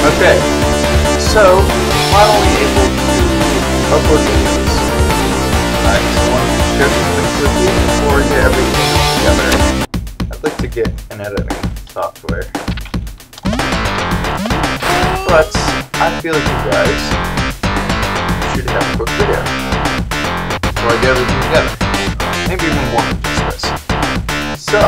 Okay, so finally able to upload videos. I just want to share some things with you before we get everything together. I'd like to get an editing software, but I feel like you guys should have a quick video before I get everything together. Maybe even more than just this. So.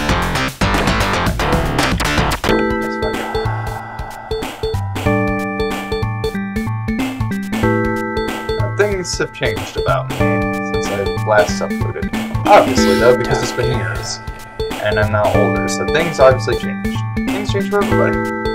Things have changed about me since I last uploaded. Obviously, though, because it's been years, and I'm now older, so things obviously changed. Things change for everybody.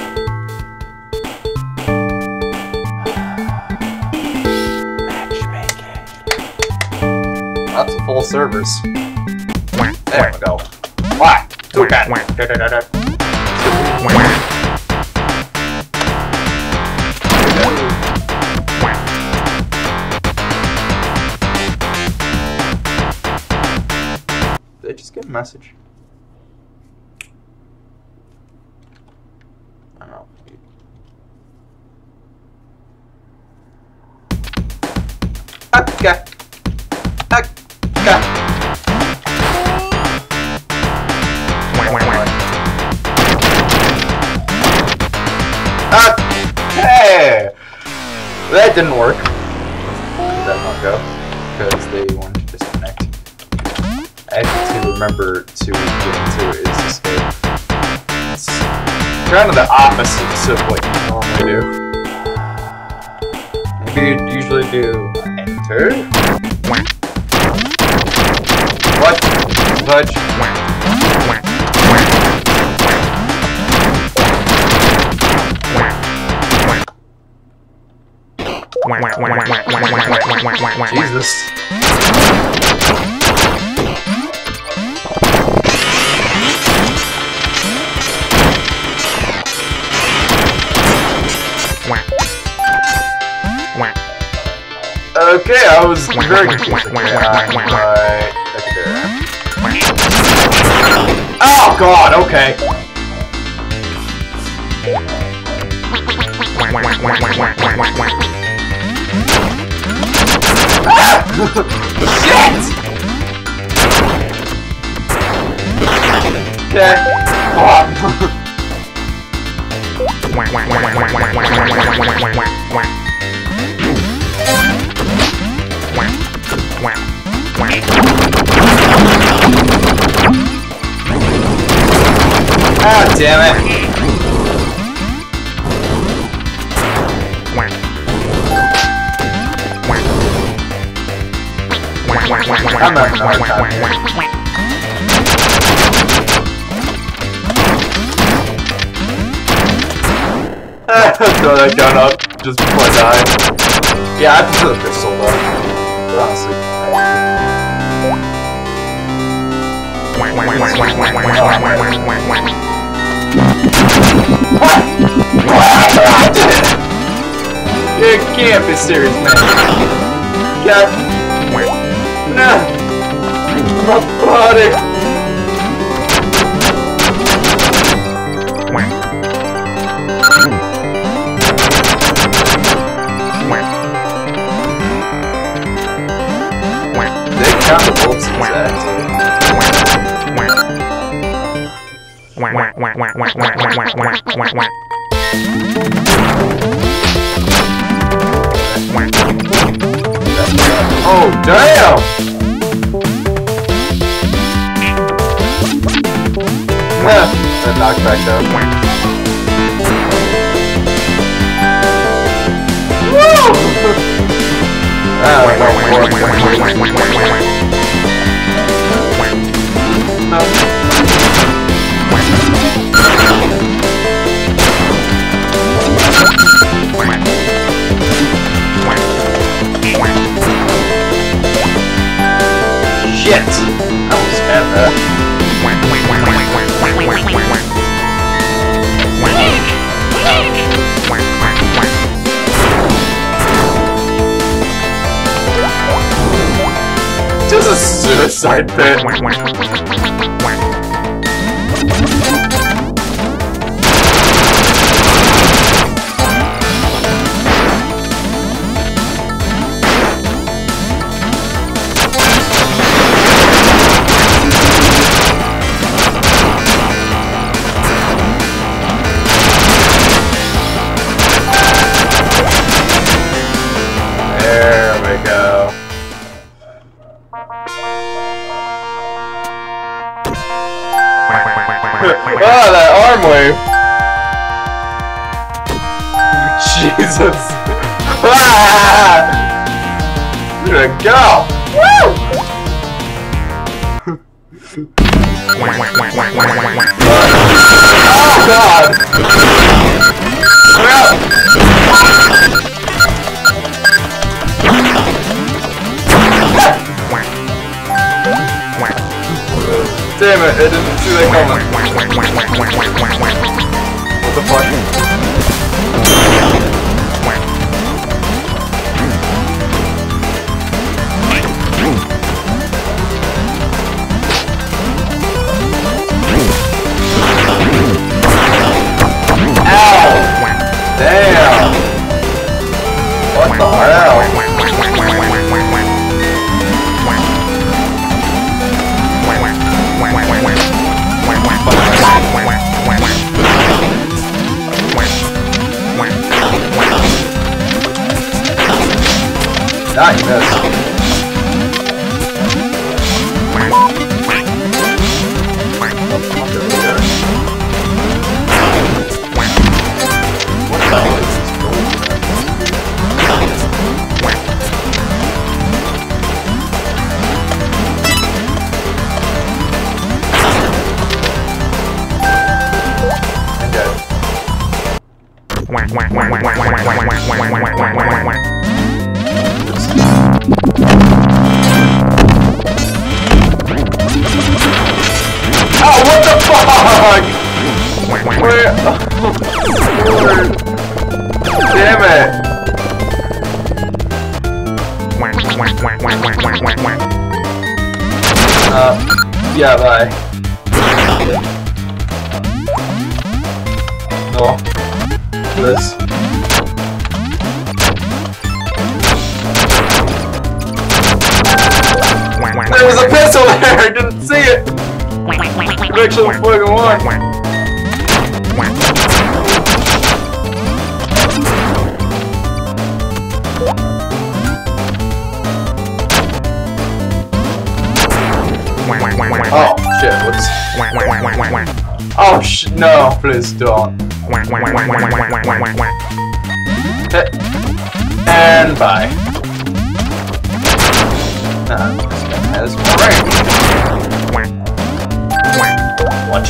Matchmaking. Lots of full servers. There we go. What? Too bad. Did I just get a message? I don't know. Okay. Okay! That didn't work. Where did that not go? Because they wanted to disconnect. I have to remember to get into is escape. It's kind of the opposite of what you normally do. Maybe you'd usually do enter. What? Fudge. Jesus. Okay, I was very confused. Oh god, okay. Shit! Ah, damn it! I'm not gonna time here. Throw that gun up just before I die. Yeah, I prefer the pistol though. But honestly. You can't be serious, man. Yeah. Nah. My body. They count the bolts in that. Oh, damn! That knockback though. Woo! Shit! I almost had that. Just a suicide pit. Oh, that arm wave. Jesus. Ah! There we go. Woo! Oh God! Damn it, I didn't see that coming. What the fuck? Ow! Damn! What the hell? Ah, you missed. What the hell is this gold? Oh, what the fuck? Where? Lord. Damn it. Yeah, bye. No. This. There was a pistol there, I didn't see it! Actually, fucking one. Oh, shit, what's... Oh, no, please don't. And bye. This guy has more range. Watch.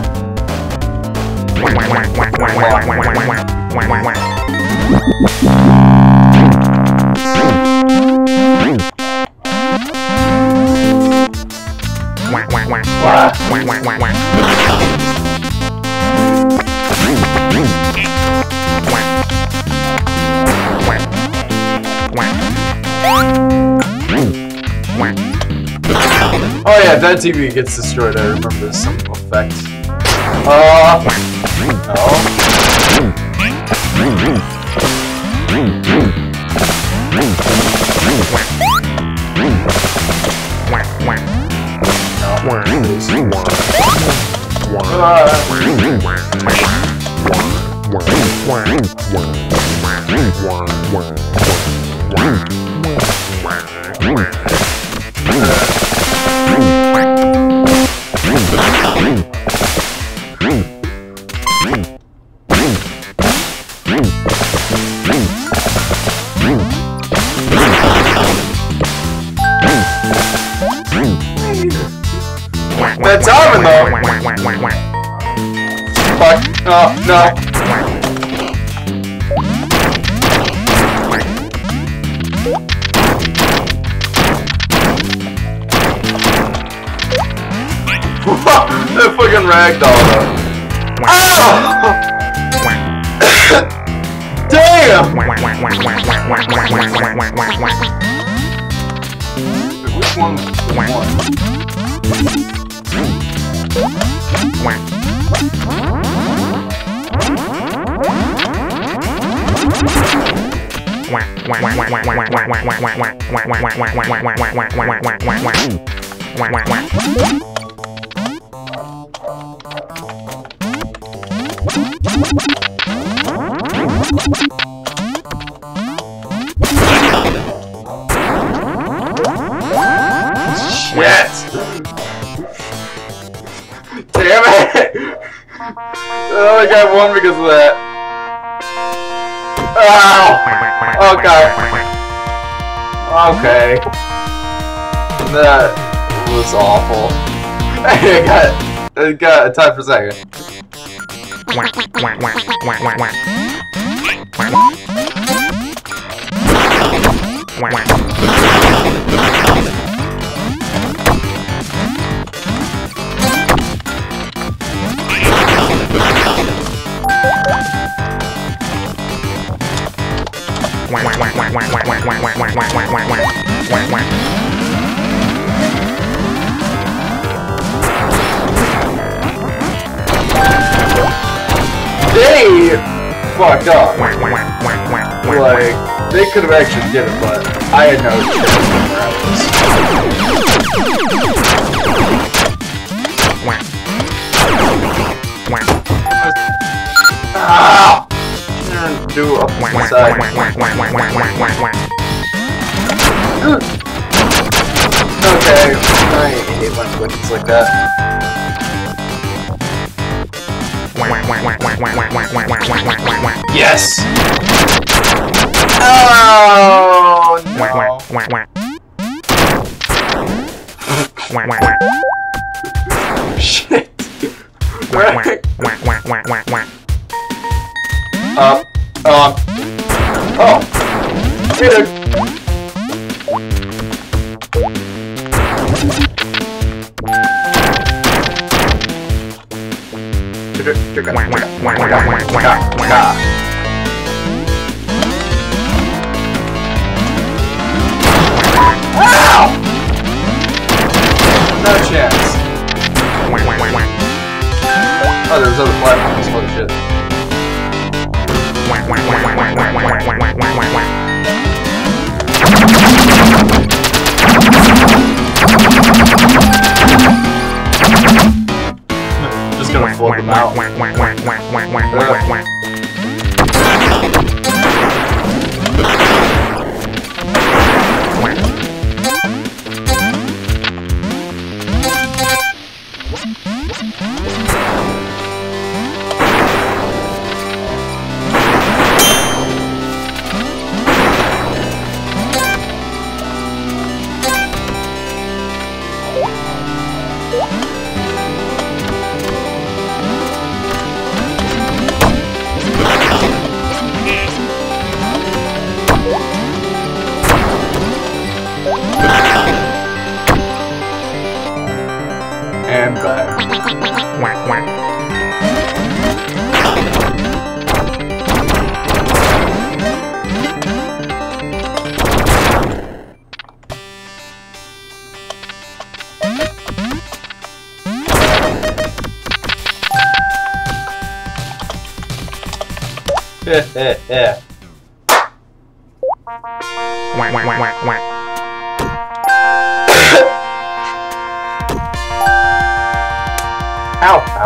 Oh yeah, that TV gets destroyed. I remember some effect. No. That's Armin though! Fuck. Oh, no. That fucking ragdoll though. Oh! Damn! Which one was the one? Shit! Damn it! think I won because of that. Ow! Okay. Okay. That was awful. I got a time for a second. They fucked up. Like, they could have actually did it, but I had no chance where I was. Ah! Do up one side. Okay, I hate when glitches like that. Yes! Oh no! Shit! Oh! Get it! Ow! No chance. Oh, there's other platforms. Holy shit. Just gonna flip them out. And back. Yeah. Ow, ow.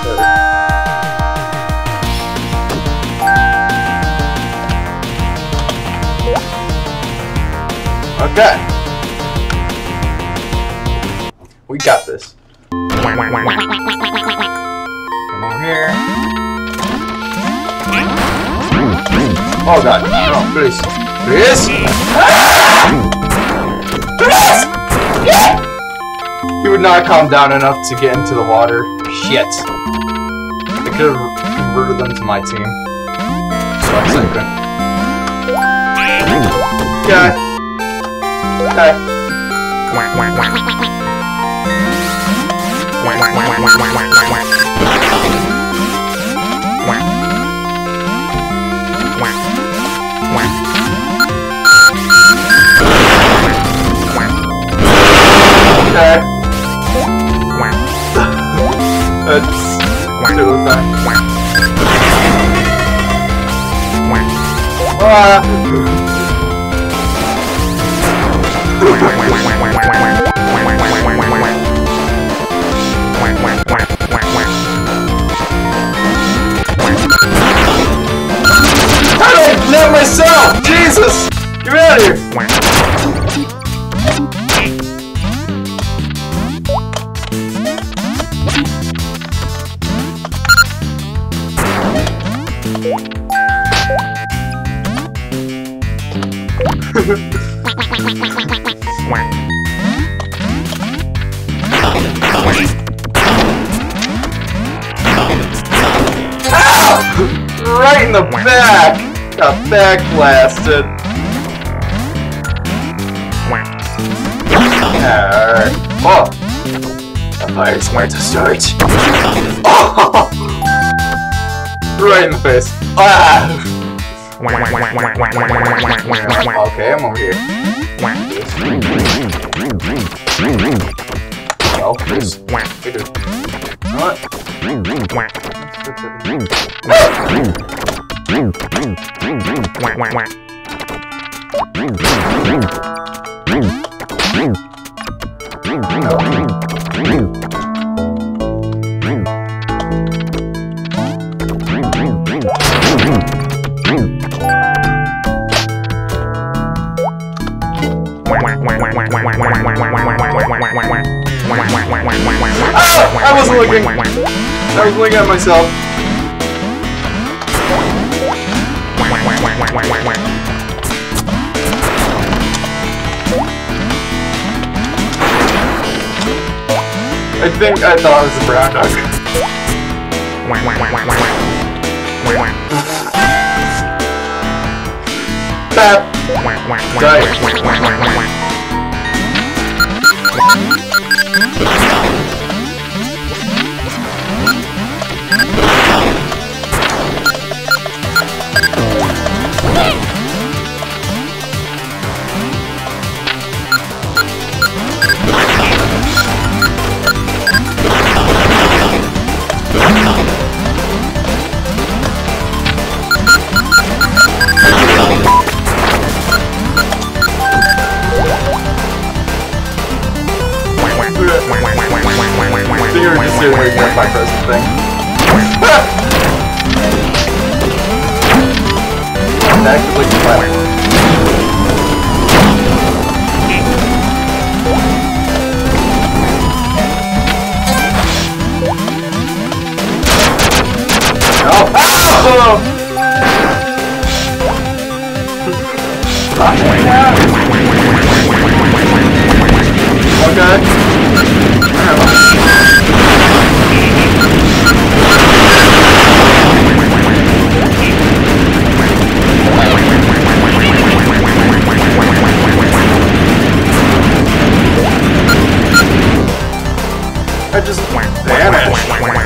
Okay. We got this. Come over here. Oh god, no, please. Please! Please! He would not calm down enough to get into the water. Shit. I could have converted them to my team. Sucks, I couldn't. Okay. Okay. Okay. That's too fast. How did I land myself? Jesus! Get out of here! Right in the back! Got back blasted. Alright. Oh! The fire's smart to start. Oh! Right in the face. Ah! Okay, I'm over here. Oh, this. Hey, dude. You know what? Oh, I wasn't looking. I was looking at myself. I think I thought it was a brown duck. Bap. Die. You're just sitting there doing my present thing. Back to like the platform. No! Oh! Okay. I just vanished.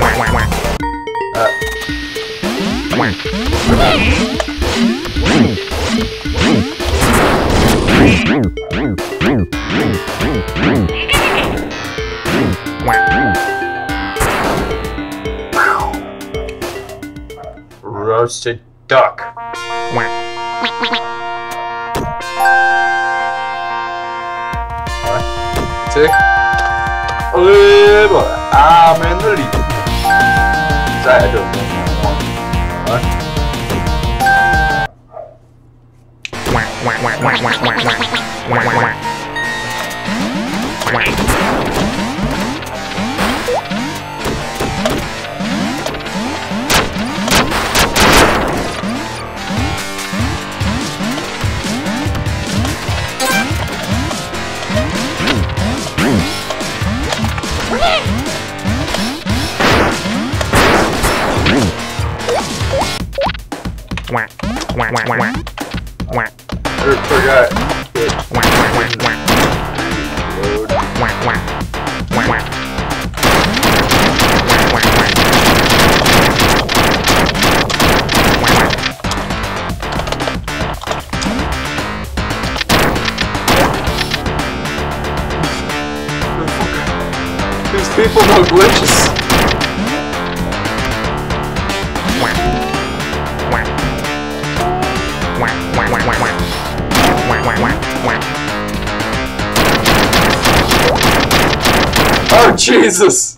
Roasted duck. Tick. I'm in the lead. I don't know. What? Forgot. These people know glitches. Oh Jesus!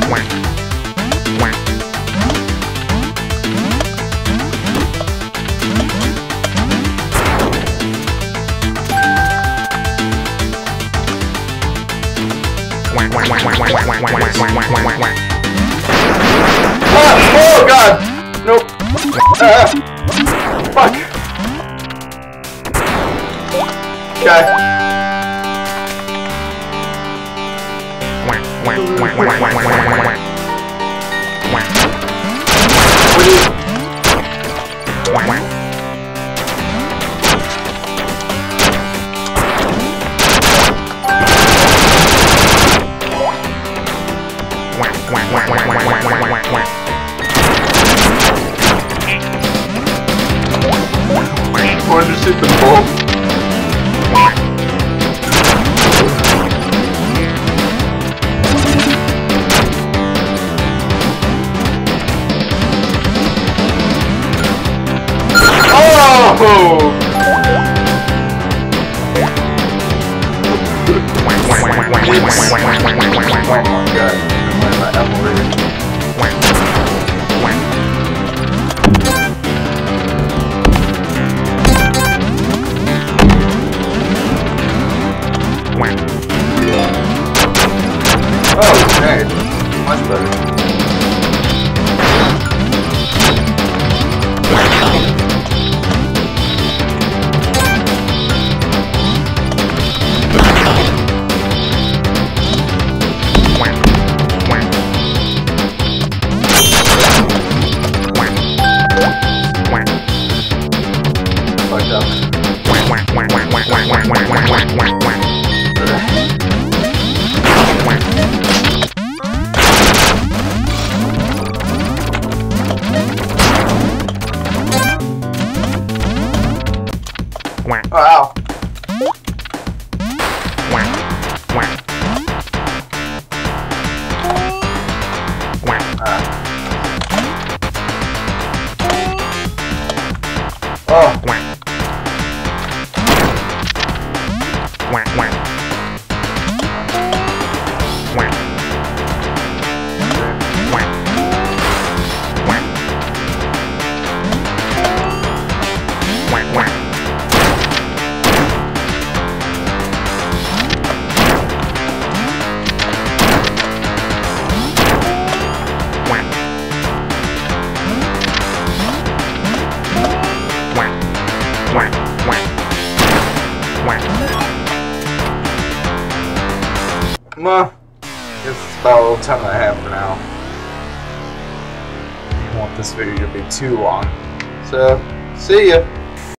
Oh god! Nope. Fuck. Okay. Want to shoot the bull? Oh! Oh, okay. Much better. Fucked up. Wow. Oh. Well, guess it's about all the time I have for now. I don't want this video to be too long. So, see ya!